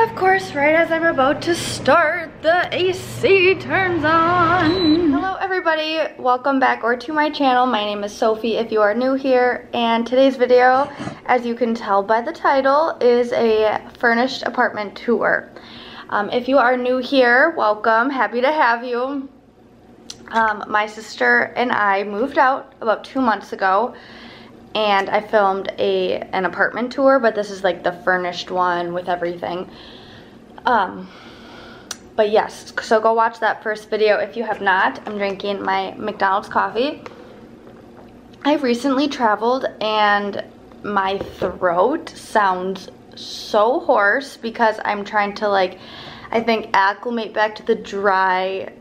Of course, right as I'm about to start, the AC turns on. Hello everybody, welcome back or to my channel. My name is Sophie if you are new here, and today's video, as you can tell by the title, is a furnished apartment tour. If you are new here, welcome, happy to have you. My sister and I moved out about 2 months ago, and I filmed an apartment tour, but this is like the furnished one with everything. But yes, so go watch that first video if you have not. I'm drinking my McDonald's coffee. I recently traveled and my throat sounds so hoarse because I'm trying to, like, I think acclimate back to the dry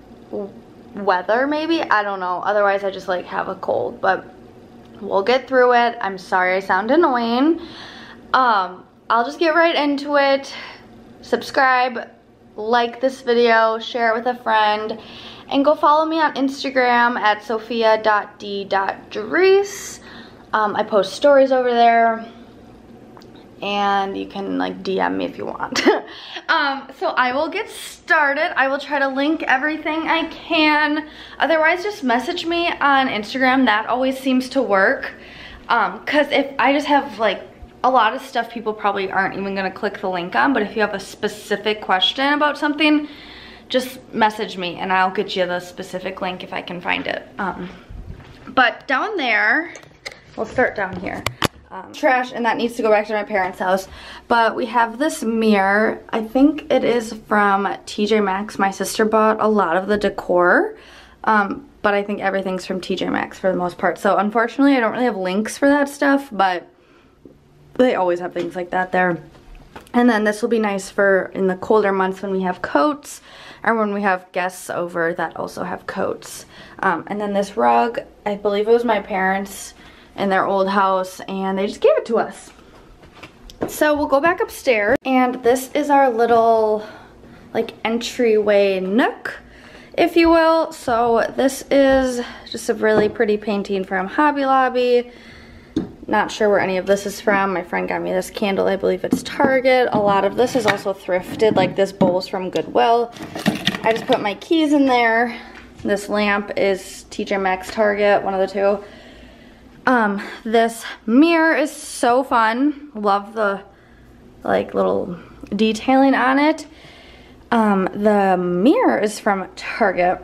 weather maybe. I don't know. Otherwise I just like have a cold, but we'll get through it. I'm sorry I sound annoying. I'll just get right into it. Subscribe, like this video, share it with a friend, and go follow me on Instagram at sophia.d.dries. I post stories over there, and you can like DM me if you want. So I will get started. I will try to link everything I can. Otherwise, just message me on Instagram. That always seems to work. Because if I just have like a lot of stuff people probably aren't even gonna click the link on, but if you have a specific question about something, just message me and I'll get you the specific link if I can find it. But down there, we'll start down here. Trash, and that needs to go back to my parents' house. But we have this mirror. I think it is from TJ Maxx. My sister bought a lot of the decor, but I think everything's from TJ Maxx for the most part. So unfortunately, I don't really have links for that stuff, but they always have things like that there. And then this will be nice for in the colder months when we have coats, or when we have guests over that also have coats. And then this rug, I believe it was my parents' in their old house, and they just gave it to us. So we'll go back upstairs, and this is our little like entryway nook, if you will. So this is just a really pretty painting from Hobby Lobby. Not sure where any of this is from. My friend got me this candle. I believe it's Target. A lot of this is also thrifted, like this bowl's from Goodwill. I just put my keys in there. This lamp is TJ Maxx, Target, one of the two. This mirror is so fun. Love the like little detailing on it. The mirror is from Target.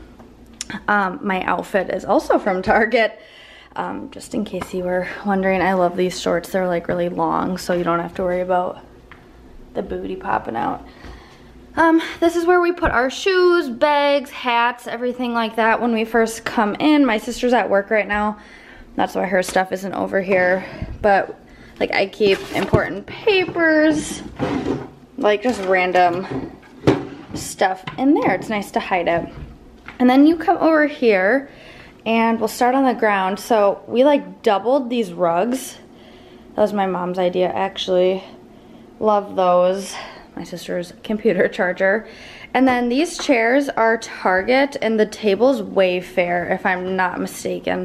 My outfit is also from Target. Just in case you were wondering, I love these shorts. They're like really long, so you don't have to worry about the booty popping out. This is where we put our shoes, bags, hats, everything like that when we first come in. My sister's at work right now. That's why her stuff isn't over here. But like I keep important papers, like just random stuff in there. It's nice to hide it. And then you come over here and we'll start on the ground. So we like doubled these rugs. That was my mom's idea actually. Love those. My sister's computer charger. And then these chairs are Target, and the table's Wayfair if I'm not mistaken.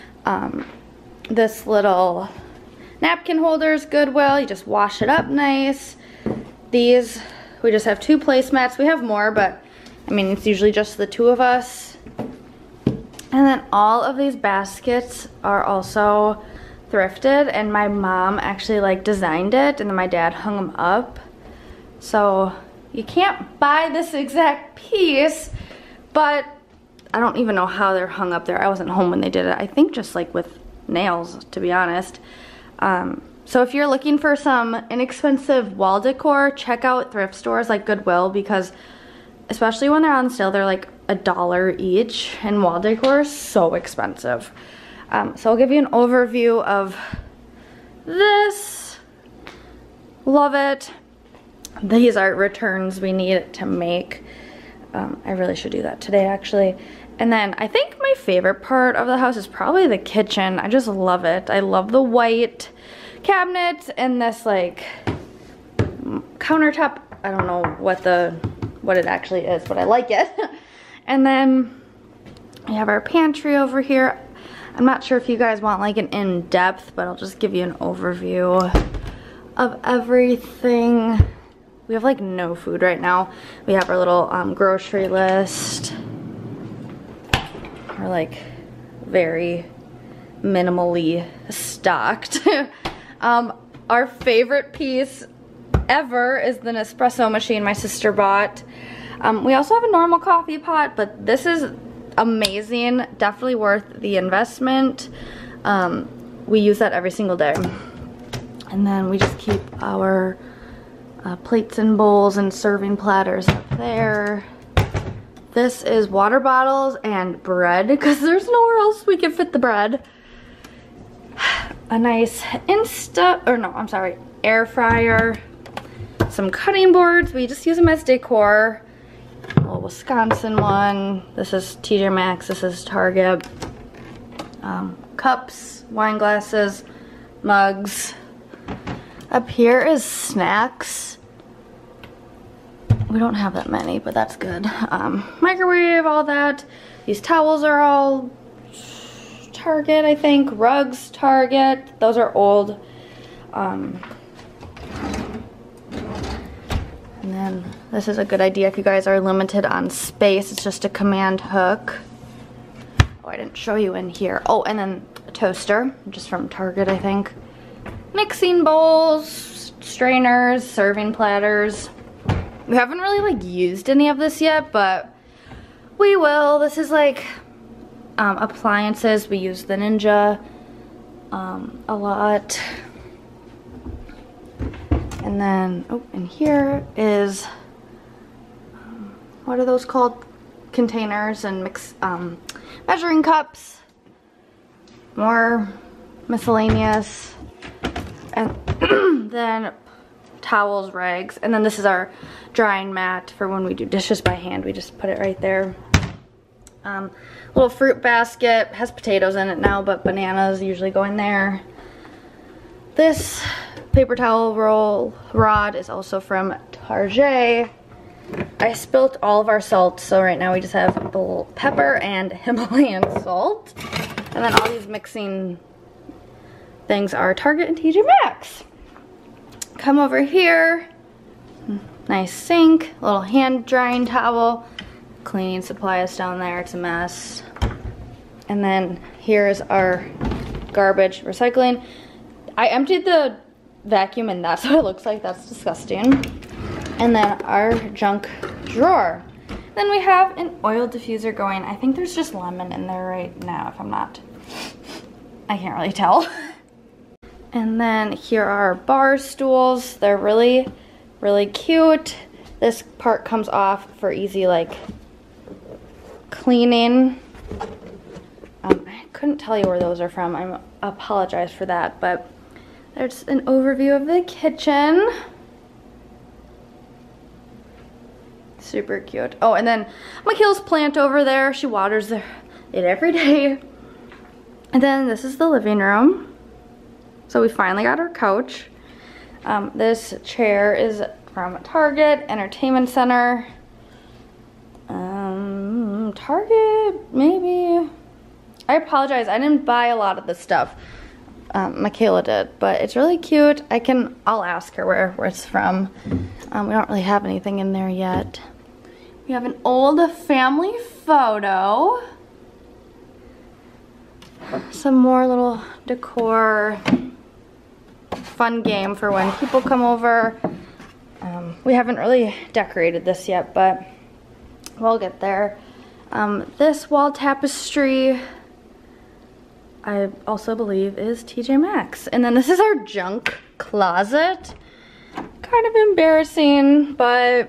This little napkin holder's Goodwill. You just wash it up nice. These, we just have 2 placemats. We have more, but I mean, it's usually just the 2 of us. And then all of these baskets are also thrifted, and my mom actually like designed it, and then my dad hung them up. So you can't buy this exact piece, but I don't even know how they're hung up there. I wasn't home when they did it. I think just like with nails, to be honest. So if you're looking for some inexpensive wall decor, check out thrift stores like Goodwill, because especially when they're on sale, they're like $1 each, and wall decor is so expensive. So I'll give you an overview of this. Love it. These are returns we need to make. I really should do that today actually. And then I think my favorite part of the house is probably the kitchen. I just love it. I love the white cabinet and this like countertop. I don't know what it actually is, but I like it. And then we have our pantry over here. I'm not sure if you guys want like an in-depth, but I'll just give you an overview of everything. we have like no food right now. We have our little grocery list. We're like very minimally stocked. Our favorite piece ever is the Nespresso machine my sister bought. We also have a normal coffee pot, but this is amazing. Definitely worth the investment. We use that every single day. And then we just keep our plates and bowls and serving platters up there. This is water bottles and bread because there's nowhere else we can fit the bread. A nice air fryer. Some cutting boards. We just use them as decor. A little Wisconsin one. This is TJ Maxx. This is Target. Cups, wine glasses, mugs. Up here is snacks. We don't have that many, but that's good. Microwave, all that. These towels are all Target, I think. Rugs, Target. Those are old. And then this is a good idea if you guys are limited on space. It's just a command hook. Oh, I didn't show you in here. Oh, and then a toaster, just from Target, I think. Mixing bowls, strainers, serving platters. We haven't really like used any of this yet, but we will. This is like appliances. We use the Ninja a lot. And then, oh, and here is, what are those called? Containers and measuring cups. More miscellaneous. And then towels, rags. And then this is our drying mat for when we do dishes by hand. We just put it right there. Little fruit basket. Has potatoes in it now, but bananas usually go in there. This paper towel roll rod is also from Target. I spilt all of our salt, so right now we just have a little pepper and Himalayan salt. And then all these mixing things are Target and TJ Maxx. Come over here. Nice sink, little hand drying towel. Cleaning supplies down there, it's a mess. And then here's our garbage recycling. I emptied the vacuum and that's what it looks like. That's disgusting. And then our junk drawer. Then we have an oil diffuser going. I think there's just lemon in there right now, if I'm not. I can't really tell. And then here are our bar stools. They're really, really cute. This part comes off for easy like cleaning. I couldn't tell you where those are from. I apologize for that, but there's an overview of the kitchen. Super cute. Oh, and then Mikhail's plant over there. She waters it every day. And then this is the living room. So we finally got our couch. This chair is from Target, Entertainment Center. Target, maybe. I apologize, I didn't buy a lot of this stuff. Michaela did, but it's really cute. I'll ask her where it's from. We don't really have anything in there yet. We have an old family photo. Some more little decor. Fun game for when people come over. We haven't really decorated this yet, but we'll get there. This wall tapestry, I also believe is TJ Maxx. And then this is our junk closet. Kind of embarrassing, but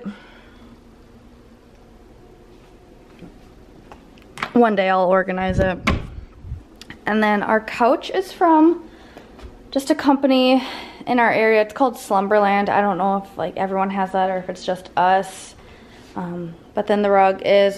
one day I'll organize it. And then our couch is from just a company in our area. It's called Slumberland. I don't know if like everyone has that or if it's just us. But then the rug is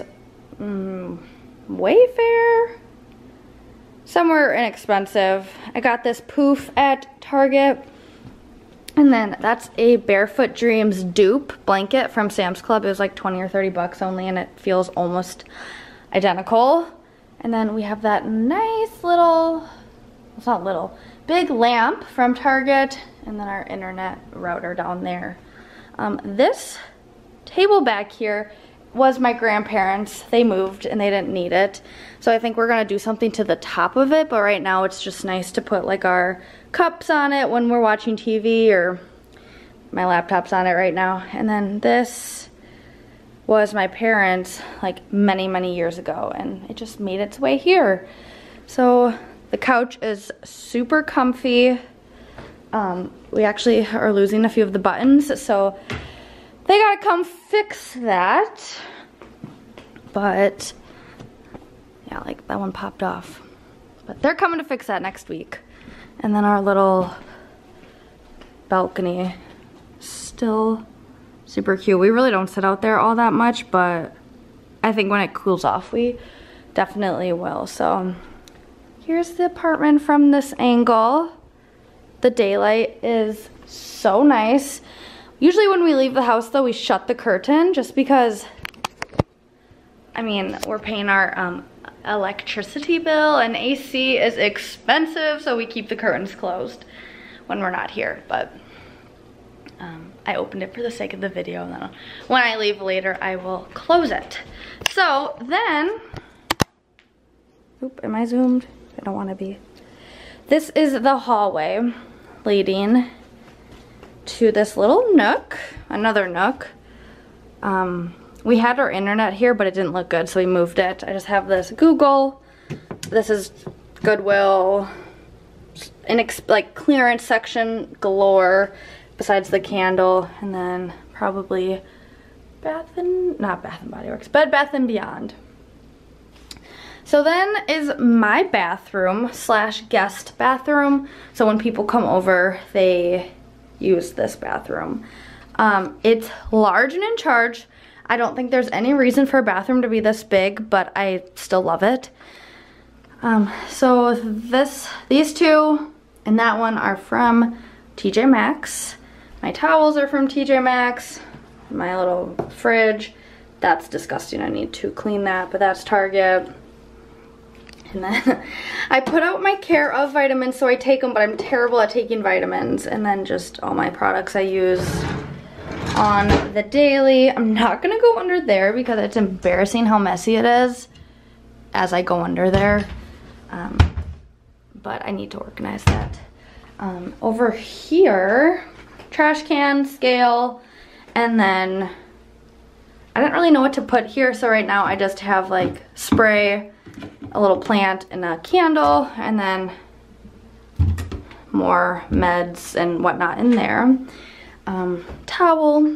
Wayfair. Somewhere inexpensive. I got this poof at Target. And then that's a Barefoot Dreams dupe blanket from Sam's Club. It was like 20 or 30 bucks only, and it feels almost identical. And then we have that nice little, it's not little, big lamp from Target. And then our internet router down there. This table back here was my grandparents'. They moved and they didn't need it. So I think we're gonna do something to the top of it, but right now it's just nice to put like our cups on it when we're watching TV, or my laptop's on it right now. And then this was my parents' like many years ago, and it just made its way here. So the couch is super comfy. We actually are losing a few of the buttons, so they gotta come fix that. But yeah, like that one popped off. But they're coming to fix that next week. And then our little balcony, still super cute. We really don't sit out there all that much, but I think when it cools off, we definitely will. So here's the apartment from this angle. The daylight is so nice. Usually when we leave the house though, we shut the curtain just because, I mean, we're paying our electricity bill and AC is expensive, so we keep the curtains closed when we're not here. But I opened it for the sake of the video, and then when I leave later, I will close it. So then, oop, am I zoomed? I don't want to be. This is the hallway leading to this little nook, another nook. We had our internet here, but it didn't look good, so we moved it. I just have this Google. This is Goodwill, like clearance section galore, besides the candle, and then probably not Bath and Body Works, Bed Bath and Beyond. So then is my bathroom / guest bathroom. So when people come over, they use this bathroom. It's large and in charge. I don't think there's any reason for a bathroom to be this big, but I still love it. So these two and that one are from TJ Maxx. My towels are from TJ Maxx. My little fridge, that's disgusting. I need to clean that, but that's Target. And then I put out my Care of vitamins, so I take them, but I'm terrible at taking vitamins. And then just all my products I use on the daily. I'm not gonna go under there because it's embarrassing how messy it is as I go under there. But I need to organize that. Over here, trash can, scale, and then I didn't really know what to put here, so right now I just have like spray, a little plant, and a candle, and then more meds and whatnot in there. Towel,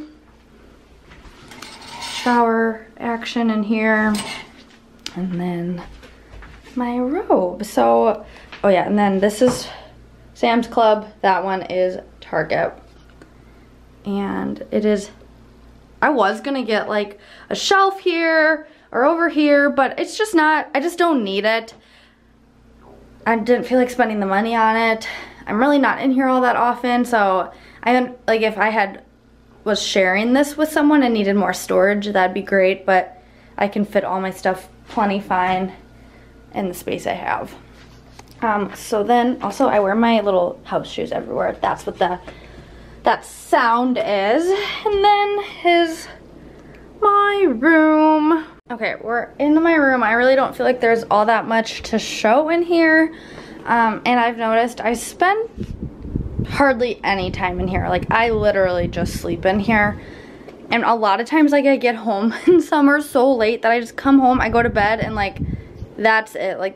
shower action in here, and then my robe. So, oh yeah, and then this is Sam's Club. That one is Target. And it is, I was gonna get like a shelf here or over here, but it's just not, I just don't need it. I didn't feel like spending the money on it. I'm really not in here all that often, so like if I was sharing this with someone and needed more storage, that'd be great, but I can fit all my stuff plenty fine in the space I have. So then also I wear my little house shoes everywhere. That's what that sound is. And then is my room. Okay, we're in my room. I really don't feel like there's all that much to show in here. And I've noticed I spend hardly any time in here. Like I literally just sleep in here. And a lot of times like I get home in summer so late that I just come home, I go to bed, and like that's it. Like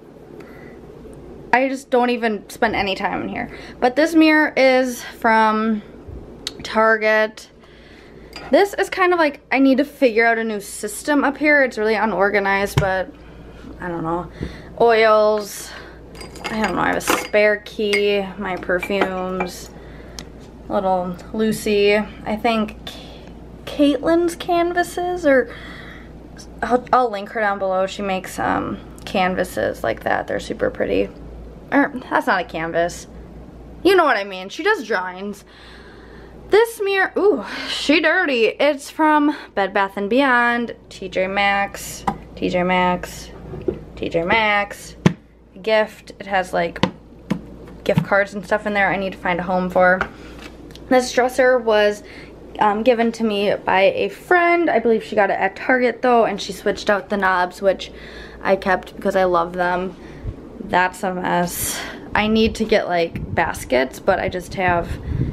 I just don't even spend any time in here. But this mirror is from Target. This is kind of like, I need to figure out a new system up here. It's really unorganized, but I don't know. Oils, I don't know, I have a spare key, my perfumes, little Lucy, I think Caitlin's canvases, or I'll link her down below. She makes canvases like that. They're super pretty. Or, that's not a canvas. You know what I mean. She does drawings. This mirror, ooh, she dirty. It's from Bed Bath & Beyond, TJ Maxx, TJ Maxx, TJ Maxx. Gift, it has like gift cards and stuff in there I need to find a home for. This dresser was given to me by a friend. I believe she got it at Target though, and she switched out the knobs, which I kept because I love them. That's a mess. I need to get like baskets, but I just have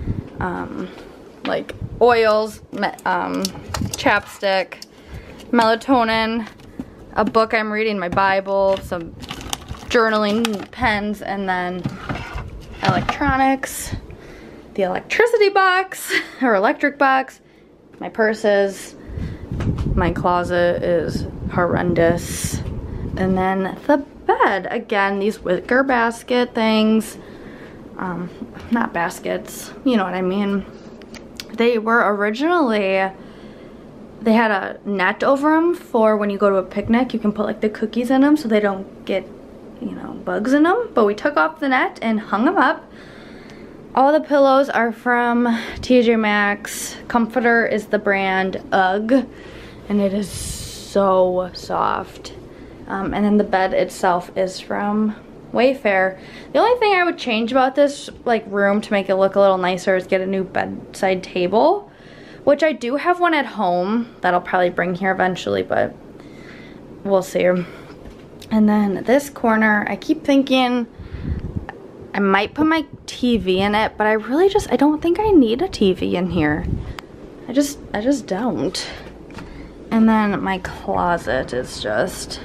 like oils, chapstick, melatonin, a book I'm reading, my Bible, some journaling pens, and then electronics, the electricity box or electric box, my purses. My closet is horrendous. And then the bed, again, these wicker basket things, not baskets, you know what I mean. They were originally, they had a net over them for when you go to a picnic, you can put like the cookies in them so they don't get, you know, bugs in them. But we took off the net and hung them up. All the pillows are from TJ Maxx. Comforter is the brand UGG, and it is so soft. And then the bed itself is from Wayfair. The only thing I would change about this like room to make it look a little nicer is get a new bedside table, which I do have one at home that I'll probably bring here eventually, but we'll see. And then this corner, I keep thinking I might put my TV in it, but I don't think I need a TV in here. I just don't. And then my closet is just,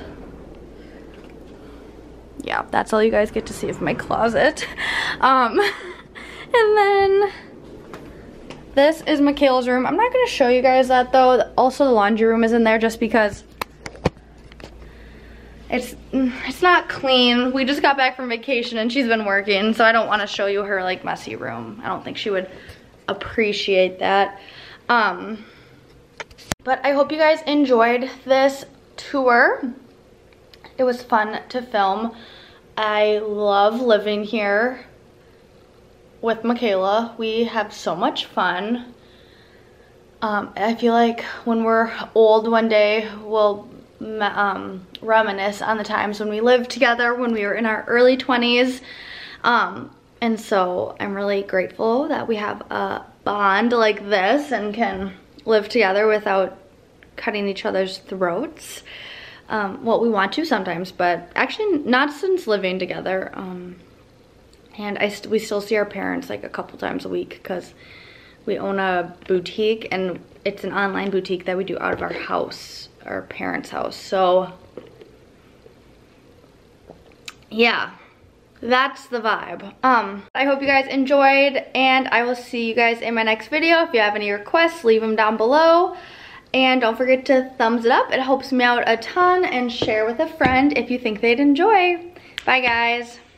yeah, that's all you guys get to see of my closet. And then this is Michaela's room. I'm not gonna show you guys that though. Also the laundry room is in there just because it's not clean. We just got back from vacation and she's been working, so I don't want to show you her like messy room. I don't think she would appreciate that. But I hope you guys enjoyed this tour. It was fun to film. I love living here with Michaela. We have so much fun. I feel like when we're old one day, we'll reminisce on the times when we lived together when we were in our early 20s. And so I'm really grateful that we have a bond like this and can live together without cutting each other's throats. Well, we want to sometimes, but actually not since living together. And we still see our parents like a couple times a week because we own a boutique, and it's an online boutique that we do out of our house, our parents' house. So yeah, that's the vibe. I hope you guys enjoyed, and I will see you guys in my next video. If you have any requests, leave them down below. And don't forget to thumbs it up. It helps me out a ton, and share with a friend if you think they'd enjoy. Bye guys.